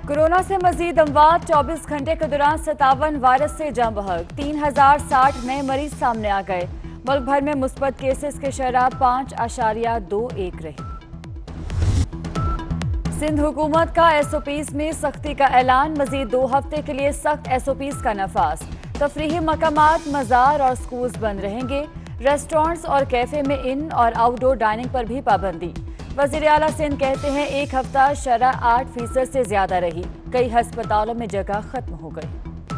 Corona से मजीद अमवात। 24 घंटे के दौरान 57 वायरस से जाँ बहक। 3060 नए मरीज सामने आ गए। मुल्क भर में मुस्बत केसेस की शरह 5.21 रही। सिंध हुकूमत का एसओपीज में सख्ती का ऐलान। मजीद 2 हफ्ते के लिए सख्त एसओपीज का नफाज। तफरीही मकामात, मजार और स्कूल्स बंद रहेंगे। रेस्टोरेंट्स और कैफे में इन और आउटडोर डाइनिंग पर भी पाबंदी। वज़ीर आला सिंध कहते हैं 1 हफ्ता शरह 8% से ज्यादा रही। कई हस्पतालों में जगह खत्म हो गई।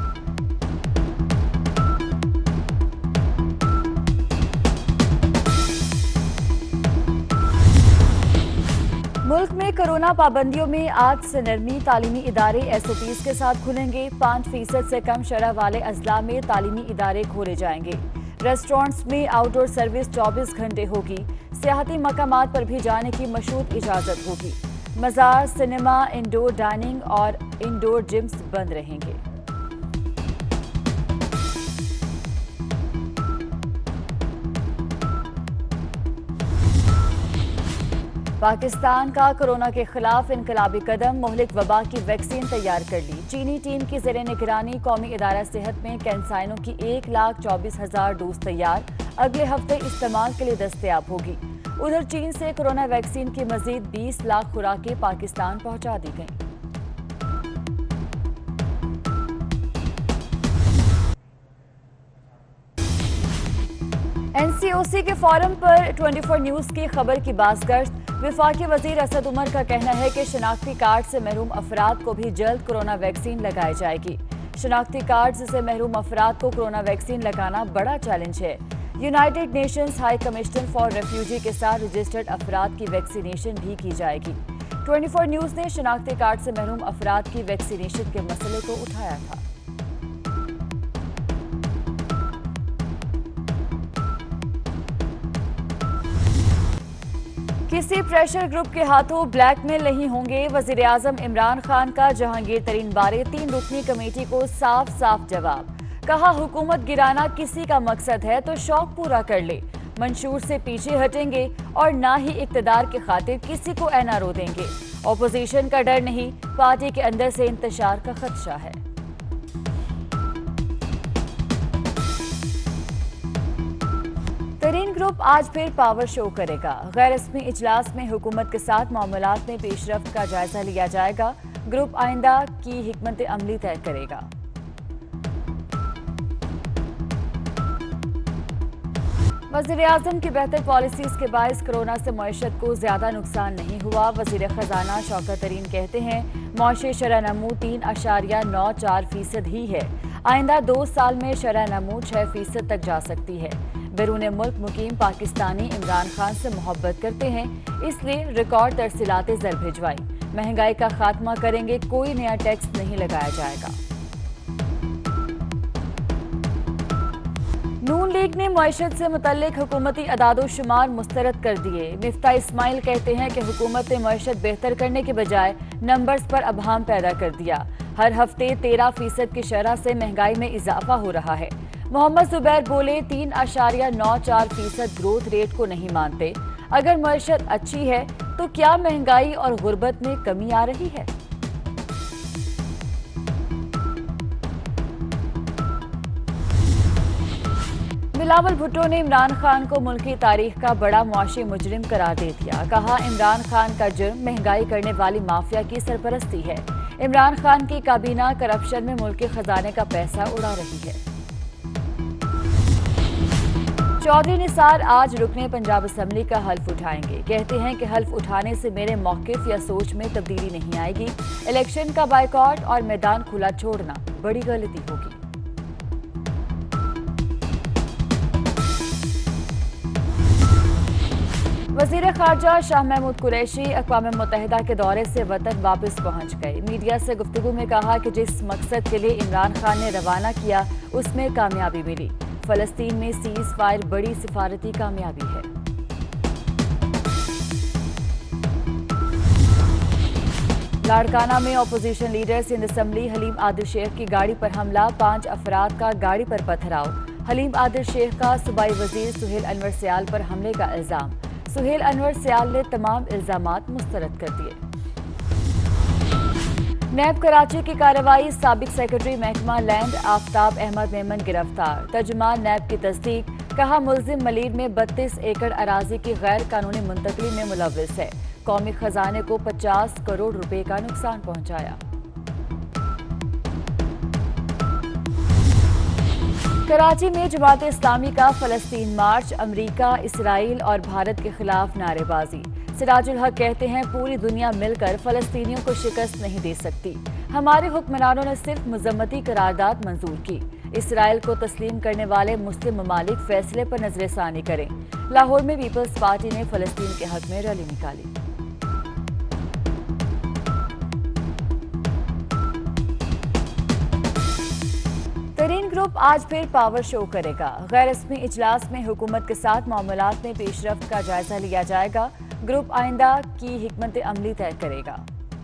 मुल्क में कोरोना पाबंदियों में आज से नरमी। तालीमी इदारे एसओपीज के साथ खुलेंगे। 5% से कम शरह वाले अजला में तालीमी इदारे खोले जाएंगे। रेस्टोरेंट्स में आउटडोर सर्विस 24 घंटे होगी। सियाहती मकामात पर भी जाने की मशरूत इजाजत होगी। मजार, सिनेमा, इंडोर डाइनिंग और इंडोर जिम्स बंद रहेंगे। पाकिस्तान का कोरोना के खिलाफ इनकलाबी कदम। मुहलिक वबा की वैक्सीन तैयार कर ली। चीनी टीम की ज़ेरे निगरानी कौमी इदारा सेहत में कैंसाइनों की 1,24,000 डोज तैयार। अगले हफ्ते इस्तेमाल के लिए दस्तयाब होगी। उधर चीन से कोरोना वैक्सीन की मजीद 20 लाख खुराकें पाकिस्तान पहुंचा दी गईं। एनसीओसी के फोरम पर 24 न्यूज की खबर की बाज़गश्त। वफाकी वजीर असद उमर का कहना है कि शनाख्ती कार्ड से महरूम अफराद को भी जल्द कोरोना वैक्सीन लगाई जाएगी। शनाख्ती कार्ड से महरूम अफराद को कोरोना वैक्सीन लगाना बड़ा चैलेंज है। United Nations High Commissioner for refugee के साथ रजिस्टर्ड अफराद की वैक्सीनेशन भी की जाएगी। 24 न्यूज ने शनाख्ती कार्ड से महरूम अफराद की वैक्सीनेशन के मसले को उठाया था। किसी प्रेशर ग्रुप के हाथों ब्लैकमेल नहीं होंगे। वजीर आजम इमरान खान का जहांगीर तरीन बारे 3 रुकनी कमेटी को साफ साफ जवाब। कहा हुकूमत गिराना किसी का मकसद है तो शौक पूरा कर ले। मंशूर से पीछे हटेंगे और ना ही इक्तदार के खातिर किसी को एनआरओ देंगे। ऑपोजिशन का डर नहीं, पार्टी के अंदर से इंतशार का खदशा है। तरीन ग्रुप आज फिर पावर शो करेगा। गैर रस्मी इजलास में हुकूमत के साथ मामलात में पेशरफ्त का जायजा लिया जाएगा। ग्रुप आइंदा की हिकमत अमली तय करेगा। वज़ीर आज़म की बेहतर पॉलिसीज के बायस कोरोना से मईशत को ज्यादा नुकसान नहीं हुआ। वज़ीर खजाना शौकत तरीन कहते हैं मौशी शरह नमू 3.94% ही है। आइंदा 2 साल में शरह नमू 6% तक जा सकती है। बैरून मुल्क मुकीम पाकिस्तानी इमरान खान से मोहब्बत करते हैं, इसलिए रिकॉर्ड तरसीलाते ज़र भिजवाई। महंगाई का खात्मा करेंगे, कोई नया टैक्स नहीं लगाया जाएगा। नून लीग ने मईशत से मुतल्लिक हुकूमती अदादोशुमार मुस्तरद कर दिए। मिफ्ता इस्माइल कहते हैं कि हुकूमत ने मईशत बेहतर करने के बजाय नंबर्स पर अबहम पैदा कर दिया। हर हफ्ते 13% की शरह से महंगाई में इजाफा हो रहा है। मोहम्मद जुबैर बोले 3.94% ग्रोथ रेट को नहीं मानते। अगर मईशत अच्छी है तो क्या महंगाई और गुर्बत में कमी आ रही है? बिलावल भुट्टो ने इमरान खान को मुल्की तारीख का बड़ा मुआशी मुजरिम करार दे दिया। कहा इमरान खान का जुर्म महंगाई करने वाली माफिया की सरपरस्ती है। इमरान खान की काबीना करप्शन में मुल्क के खजाने का पैसा उड़ा रही है। चौधरी निसार आज रुकने पंजाब असम्बली का हल्फ उठाएंगे। कहते हैं कि हल्फ उठाने से मेरे मौकिफ या सोच में तब्दीली नहीं आएगी। इलेक्शन का बायकॉट और मैदान खुला छोड़ना बड़ी गलती होगी। वजीर खारजा शाह महमूद कुरैशी अक़वाम मुत्तहिदा के दौरे से वतन वापस पहुंच गए। मीडिया से गुफ्तगू में कहा कि जिस मकसद के लिए इमरान खान ने रवाना किया उसमें कामयाबी मिली। फलस्तीन में सीज फायर बड़ी सिफारती कामयाबी है। लाड़काना में opposition leader Sindh assembly Haleem Adil Sheikh की गाड़ी पर हमला। 5 अफराद का गाड़ी पर पथराव। हलीम आदिल शेख का सूबाई वजीर सुहेल अनवर सियाल पर हमले का इल्जाम। सुहेल अनवर सियाल ने तमाम इल्जामात मुस्तरद कर दिए। नैब कराची की कार्रवाई, साबिक सेक्रेटरी महकमा लैंड आफ्ताब अहमद मेमन गिरफ्तार। तर्जुमान नैब की तस्दीक, कहा मुल्जिम मलीर में 32 एकड़ अराजी की गैर कानूनी मुंतकली में मुलव्विस है। कौमी खजाने को 50 करोड़ रुपए का नुकसान पहुंचाया। कराची में जमात इस्लामी का फलस्तीन मार्च, अमरीका, इसराइल और भारत के खिलाफ नारेबाजी। सिराजुल हक कहते हैं, पूरी दुनिया मिलकर फलस्तीनियों को शिकस्त नहीं दे सकती। हमारे हुक्मरानों ने सिर्फ मजम्मती करारदाद मंजूर की। इसराइल को तस्लीम करने वाले मुस्लिम ममालिक फैसले पर नजरसानी करें। लाहौर में पीपल्स पार्टी ने फलस्तीन के हक में रैली निकाली। तरीन ग्रुप आज फिर पावर शो करेगा। गैर रस्मी इजलास में हुकूमत के साथ मामलात में पेशरफ्त का जायजा लिया जाएगा। ग्रुप आइंदा की हिकमत अमली तय करेगा।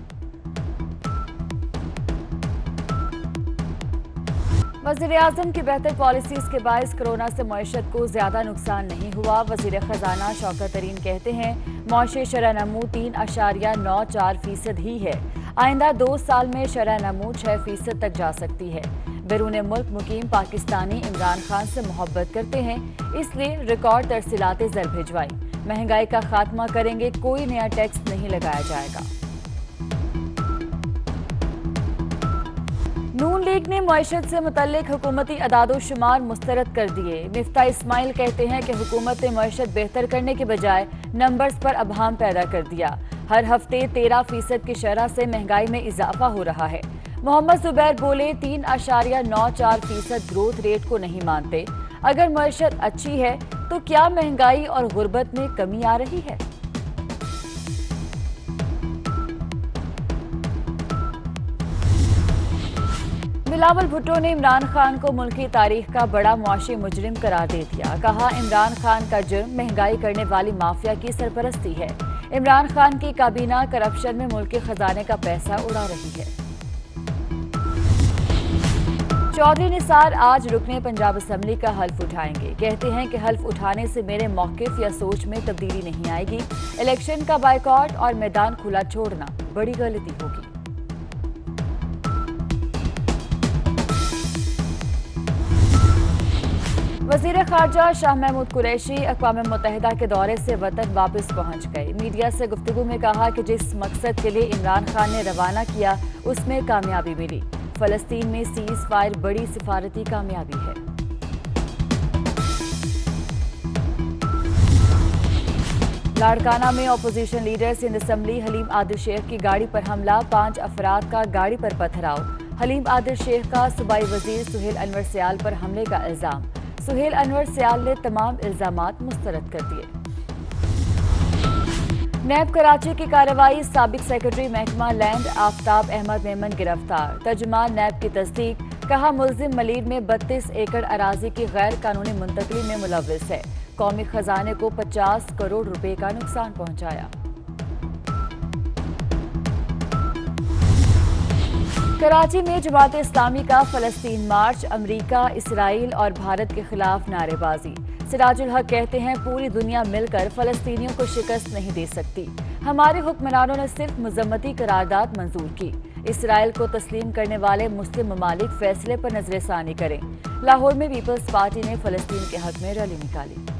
वज़ीर-ए-आज़म की बेहतर पॉलिसीज के बायस कोरोना से मईशत को ज्यादा नुकसान नहीं हुआ। वज़ीर खजाना शौकत तरीन कहते हैं, मौशी शरह नमू 3.94% ही है। आइंदा 2 साल में शरह नमू 6% तक जा सकती है। बैरून मुल्क मुकीम पाकिस्तानी इमरान खान से मोहब्बत करते हैं, इसलिए रिकॉर्ड तरसीलाते ज़र भिजवाई। महंगाई का खात्मा करेंगे, कोई नया टैक्स नहीं लगाया जाएगा। नून लीग ने मईशत से मुतल्लिक हुकूमती अदादोशुमार मुस्तरद कर दिए। मिफ्ता इस्माइल कहते हैं कि हुकूमत ने मईशत बेहतर करने के बजाय नंबर्स पर अबहाम पैदा कर दिया। हर हफ्ते 13% की शरह से महंगाई में इजाफा हो रहा है। मोहम्मद जुबैर बोले, 3.94% ग्रोथ रेट को नहीं मानते। अगर मईशत अच्छी है तो क्या महंगाई और गुर्बत में कमी आ रही है? बिलावल भुट्टो ने इमरान खान को मुल्की तारीख का बड़ा मुआशी मुजरिम करार दे दिया। कहा, इमरान खान का जुर्म महंगाई करने वाली माफिया की सरपरस्ती है। इमरान खान की काबीना करप्शन में मुल्क के खजाने का पैसा उड़ा रही है। चौधरी निसार आज रुकने पंजाब असम्बली का हल्फ उठाएंगे। कहते हैं कि हल्फ उठाने से मेरे मौकिफ या सोच में तब्दीली नहीं आएगी। इलेक्शन का बायकॉट और मैदान खुला छोड़ना बड़ी गलती होगी। वजीर खारजा शाह महमूद कुरैशी अक़वाम मुत्तहिदा के दौरे से वतन वापस पहुंच गए। मीडिया से गुफ्तगू में कहा कि जिस मकसद के लिए इमरान खान ने रवाना किया उसमें कामयाबी मिली। फलस्तीन में सीज फायर बड़ी सिफारती कामयाबी है। लाड़काना में opposition leader Sindh assembly Haleem Adil Sheikh की गाड़ी पर हमला, 5 अफराद का गाड़ी पर पथराव। हलीम आदिल शेख का सूबाई वजीर सुहेल अनवर सयाल पर हमले का इल्जाम। सुहेल अनवर सयाल ने तमाम इल्जामात मुस्तरद कर दिए। नैब कराची की कार्रवाई, साबिक सेक्रेटरी महकमा लैंड आफ्ताब अहमद मेमन गिरफ्तार। तर्जुमान नैब की तस्दीक, कहा मुल्जिम मलीर में 32 एकड़ अराजी की गैर कानूनी मुंतकली में मुलव्विस है। कौमी खजाने को 50 करोड़ रुपए का नुकसान पहुंचाया। कराची में जमात इस्लामी का फलस्तीन मार्च, अमरीका, इसराइल और भारत के खिलाफ नारेबाजी। सिराजुल हक कहते हैं, पूरी दुनिया मिलकर फलस्तीनियों को शिकस्त नहीं दे सकती। हमारे हुक्मरानों ने सिर्फ मजम्मती करारदाद मंजूर की। इसराइल को तस्लीम करने वाले मुस्लिम ममालिक फैसले पर नजरसानी करें। लाहौर में पीपल्स पार्टी ने फलस्तीन के हक में रैली निकाली।